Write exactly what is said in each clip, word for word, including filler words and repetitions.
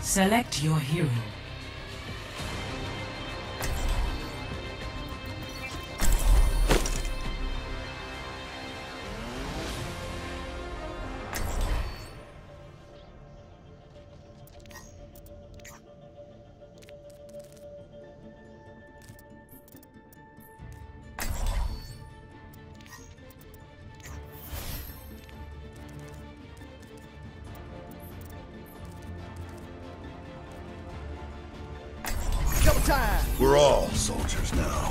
Select your hero. We're all soldiers now.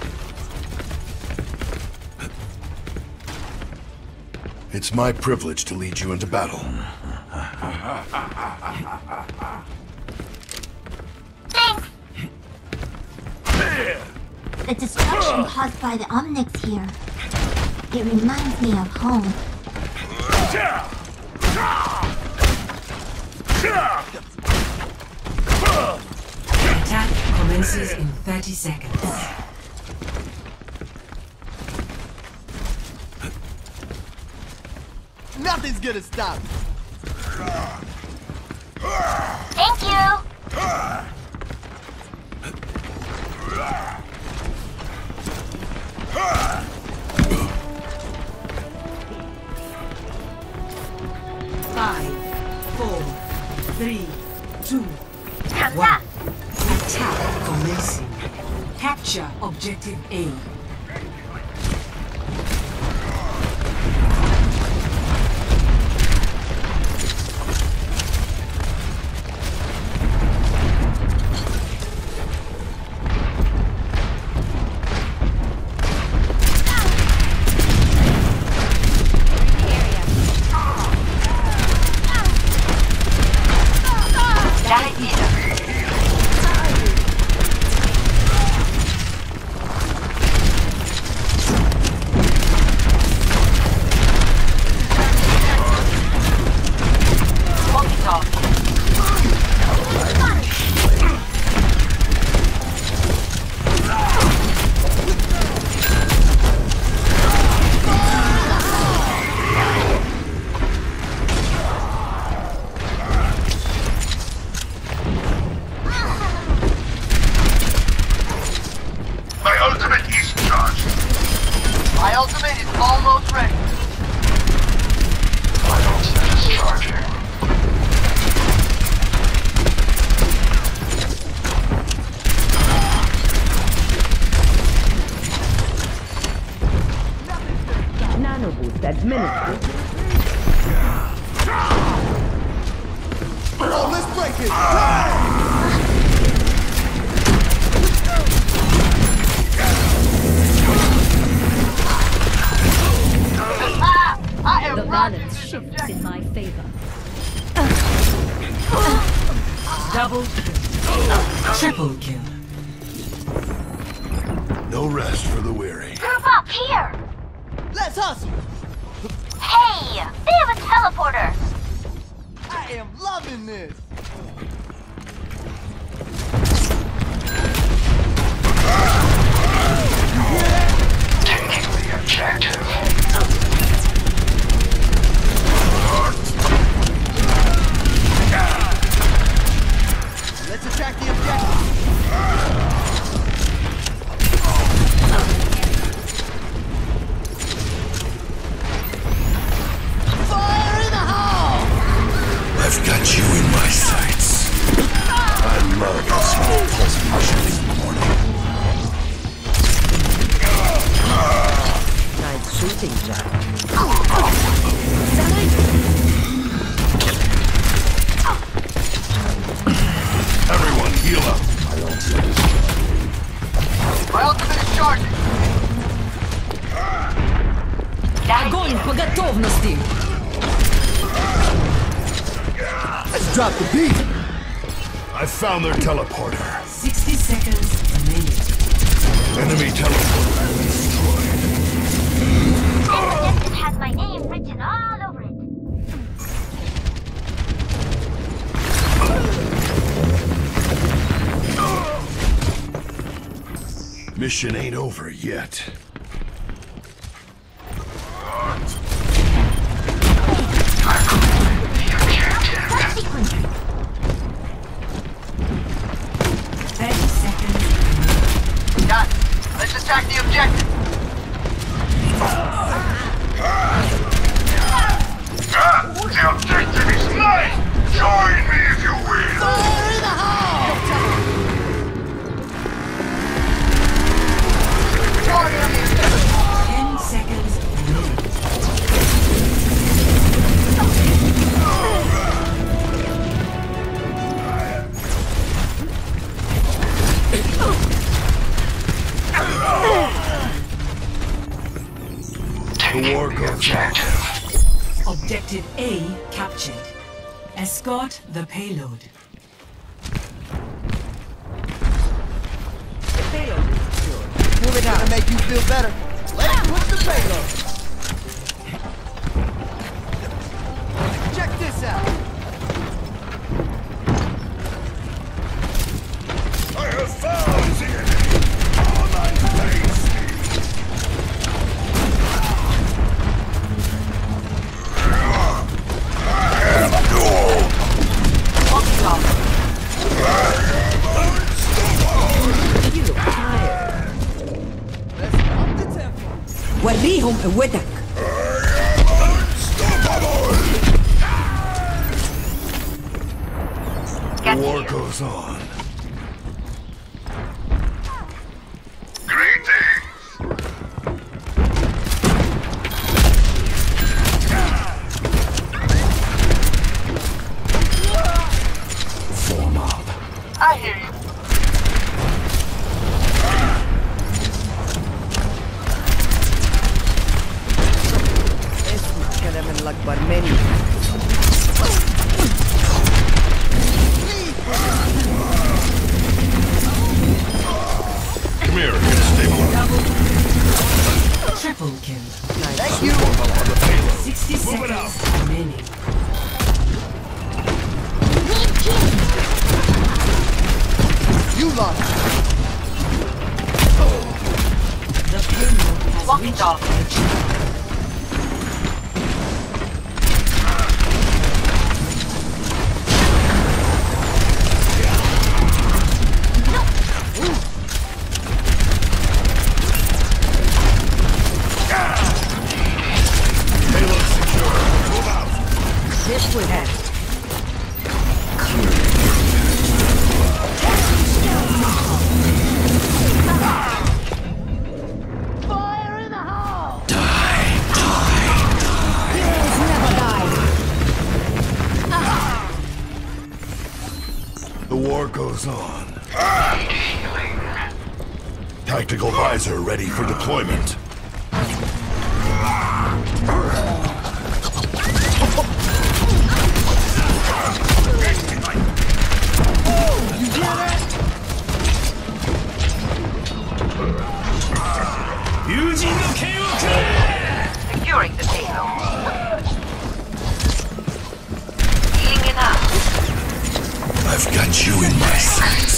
It's my privilege to lead you into battle. The destruction caused by the Omnics here. It reminds me of home. Attack commences in thirty seconds. Nothing's gonna stop me. Thank you! Five, four, three, two, one. Attack commencing. Capture objective A. Double kill. Triple kill. No rest for the weary. Group up here! Let's hustle! Hey! They have a teleporter! I am loving this! Taking the objective. Let's attack the objective. Fire in the hole! I've got you in my sights. I love the small pulsations in the morning. Nice shooting, Jack. Everyone, heal up. My ultimate is charging. Огонь по готовности! Let's drop the beat. I found their teleporter. sixty seconds remaining. Enemy teleporter destroyed. It has my name written all over it. Mission ain't over yet. Objective A captured. Escort the payload. The payload is secure. Move it out. Gonna make you feel better. Let's push the payload. Check this out. I have found the enemy. All I face. You look tired. Let's up the tempo. وريهم قوتك. The war goes on. Form up. I hear you. اسمع كلام الأكبر مني. Come here, you're gonna stay warm. Triple kill. Thank you. sixty seconds remaining. You lost. The payload has reached our edge. Payload secure. Move out. This will help. Fire in the hole. The war goes on. Tactical visor ready for deployment. Securing the payload. Healing it up. I've got you in my sights.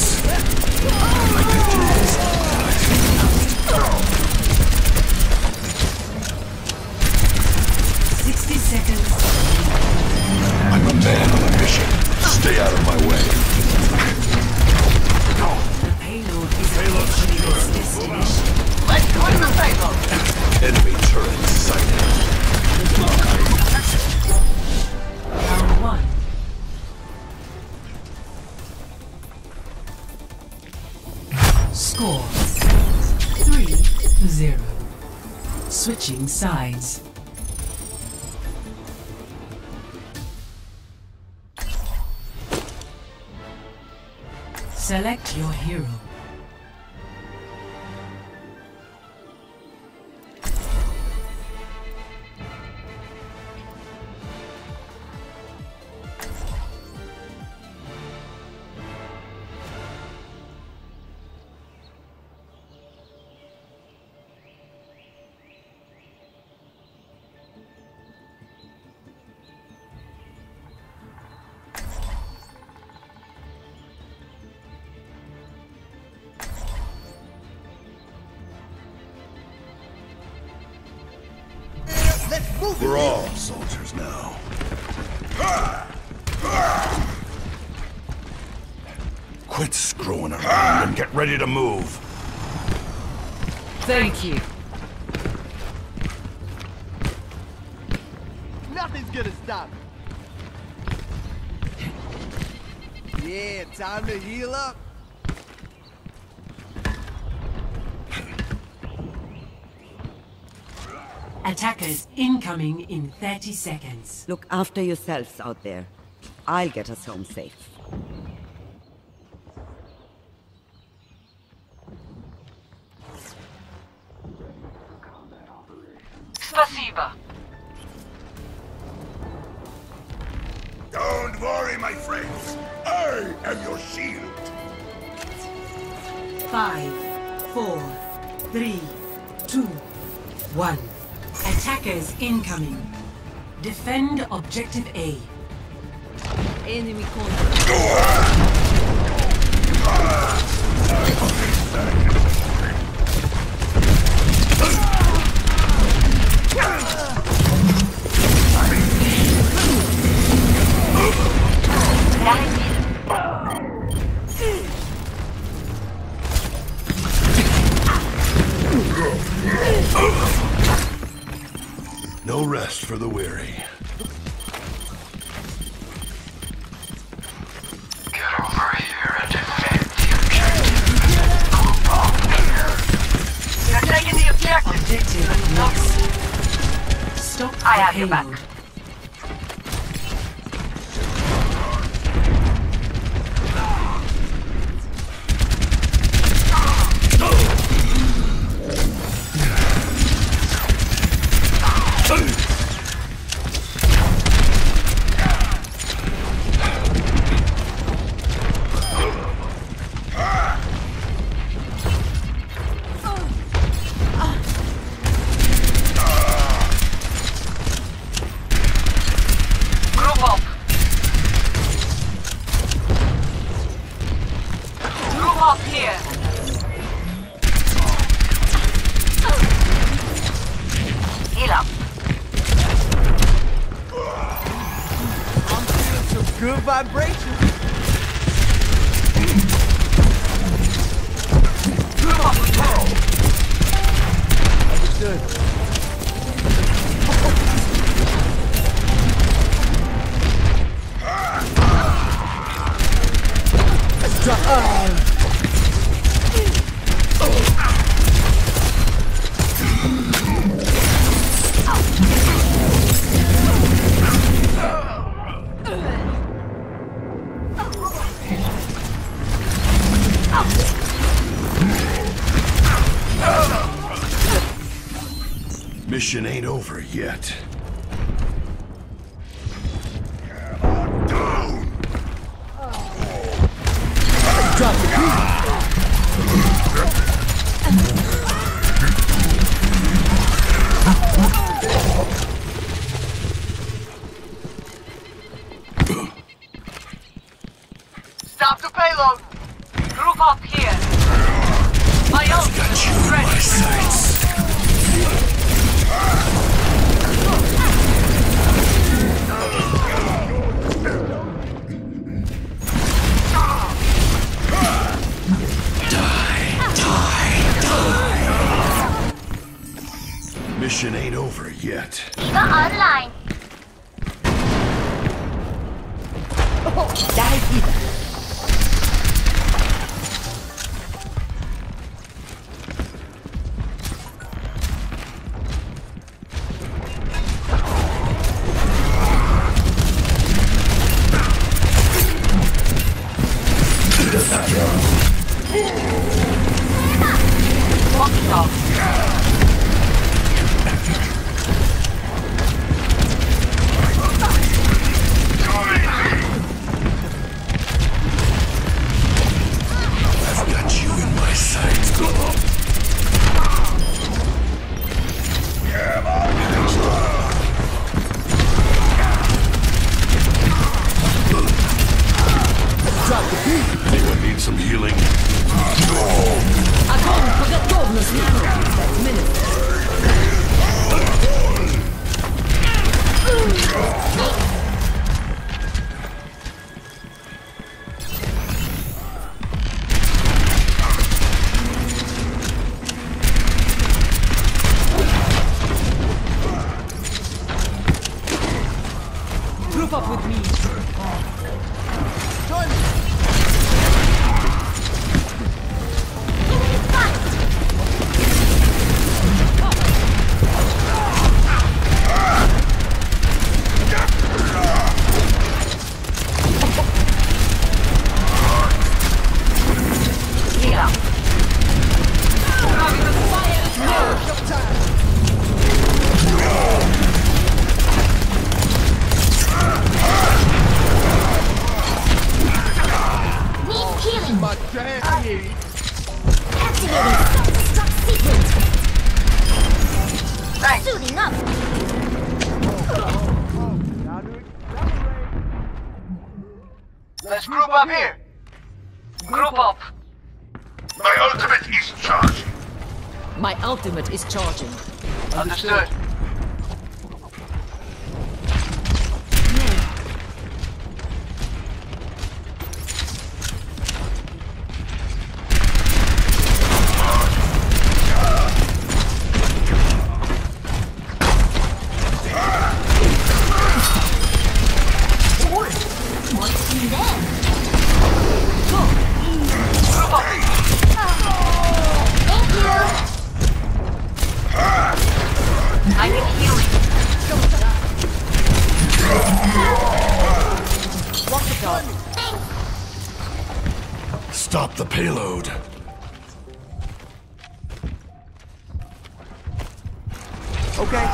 sixty seconds. I'm a man on a mission. Stay out of my way. The payload is approaching its destination. Let's push the payload. Enemy turret sighted. Round one. Score three to zero. Switching sides. Select your hero. Let's move We're it. all soldiers now. Quit screwing around and get ready to move. Thank you. Nothing's gonna stop me. Yeah, time to heal up. Attackers incoming in thirty seconds. Look after yourselves out there. I'll get us home safe. Spasiba. Don't worry, my friends. I am your shield. Five, four, three, two, one. Attackers incoming. Defend objective A. Enemy contact. No rest for the weary. Get over here and defend the objective. Group up here. You're taking the objective. Objective lost. Stop I the have your back. payload. Good vibration. Understood. Let's drop. Uh. Mission ain't over yet. Drop the beat. Stop the payload. Group up here. My ult Got you in my sights. Mission ain't over yet. Diva online. Dai Diva. Anyone need some healing? Огонь по готовности. Пять минут. Group up with me. Join me. Let's group up here. Group up. My ultimate is charging. My ultimate is charging. Understood. What's in there? Thank you. I can heal you. Walk the dog. Stop the payload. Okay.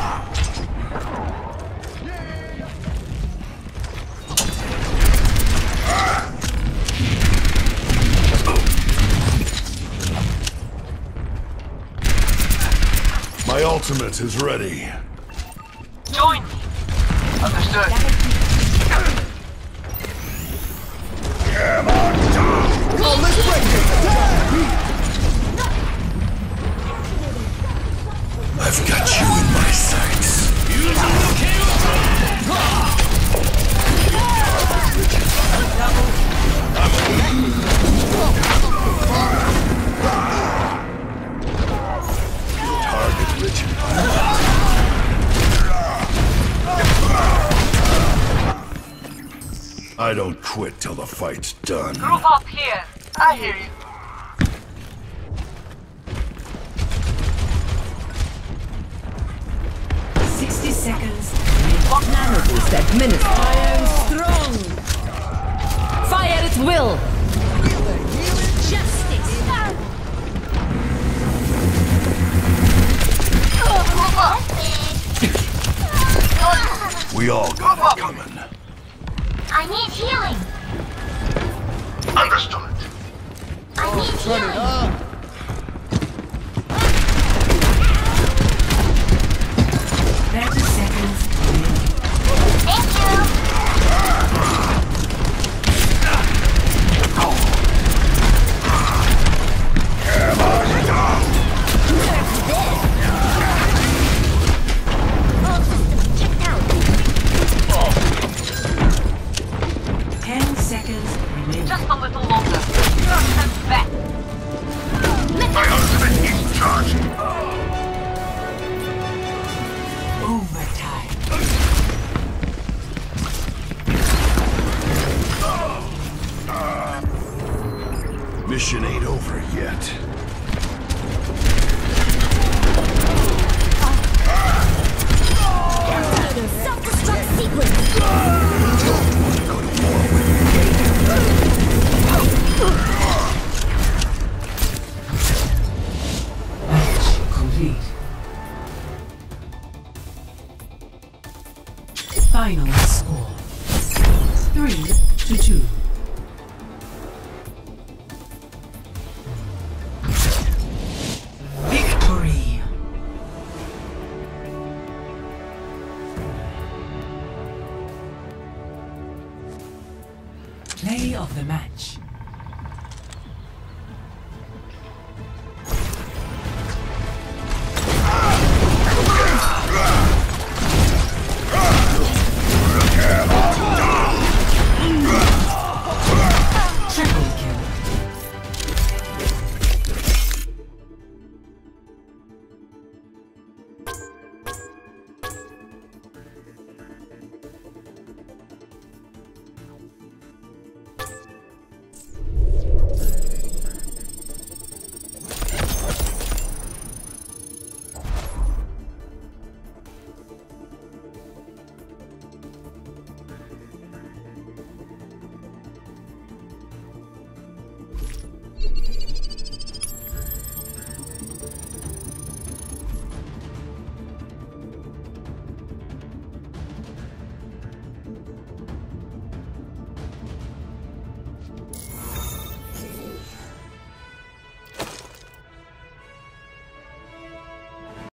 My ultimate is ready. Join me. Understood. Oh, let's break I've got you in my sights. Target rich environment. I don't quit till the fight's done. Group up here. I hear you. Sixty seconds. Nanoboost administered. Iron strong. Fire at will. Justice. We all got it coming. I need healing. Understood. I need Turn it healing. up. Thirty seconds. Thank you. All systems checked out. Ten seconds remaining. Just a little longer. Step back. My ultimate is charging. Overtime. Mission ain't over yet. Self-destruct sequence. Don't want to go to war with you. Match complete. Final score. Three to two. Victory. Play of the match.